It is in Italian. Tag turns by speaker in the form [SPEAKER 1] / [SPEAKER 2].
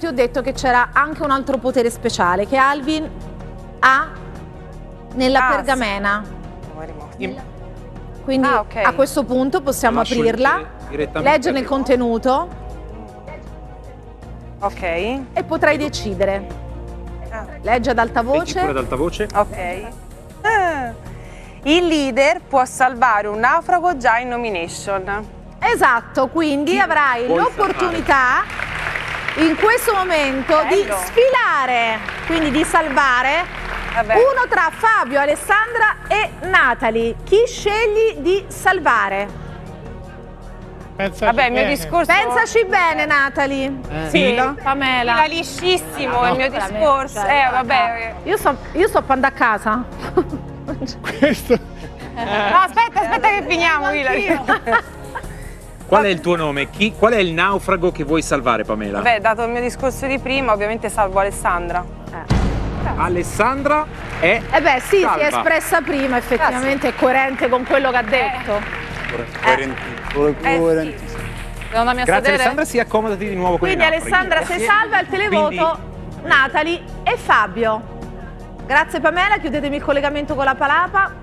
[SPEAKER 1] ti ho detto che c'era anche un altro potere speciale che Alvin ha nella pergamena. Quindi a questo punto possiamo aprirla, leggere il contenuto.
[SPEAKER 2] Ok.
[SPEAKER 1] E potrai decidere. Leggi ad alta voce.
[SPEAKER 3] Pure ad alta voce.
[SPEAKER 2] Ok. Il leader può salvare un naufrago già in nomination.
[SPEAKER 1] Esatto, quindi avrai l'opportunità in questo momento di sfilare, quindi di salvare uno tra Fabio, Alessandra e Natalie. Chi scegli di salvare?
[SPEAKER 2] Vabbè, il mio discorso...
[SPEAKER 1] Pensaci bene, Natalie.
[SPEAKER 2] Sì,
[SPEAKER 1] Pamela.
[SPEAKER 2] Fila liscissimo il mio discorso. Vabbè.
[SPEAKER 1] Io sto per andare a casa.
[SPEAKER 4] Questo...
[SPEAKER 2] No, aspetta che finiamo, Ilari.
[SPEAKER 3] Qual è il tuo nome? Qual è il naufrago che vuoi salvare, Pamela?
[SPEAKER 2] Vabbè, dato il mio discorso di prima, ovviamente salvo Alessandra.
[SPEAKER 3] Alessandra è
[SPEAKER 1] beh, sì,
[SPEAKER 3] salva.
[SPEAKER 1] si è espressa prima, effettivamente è coerente con quello che ha detto.
[SPEAKER 2] Coerentissimo.
[SPEAKER 3] Grazie Alessandra, si accomodati di nuovo con
[SPEAKER 1] Quindi Alessandra sei salva, il televoto Natalie e Fabio. Grazie Pamela, chiudetemi il collegamento con la Palapa.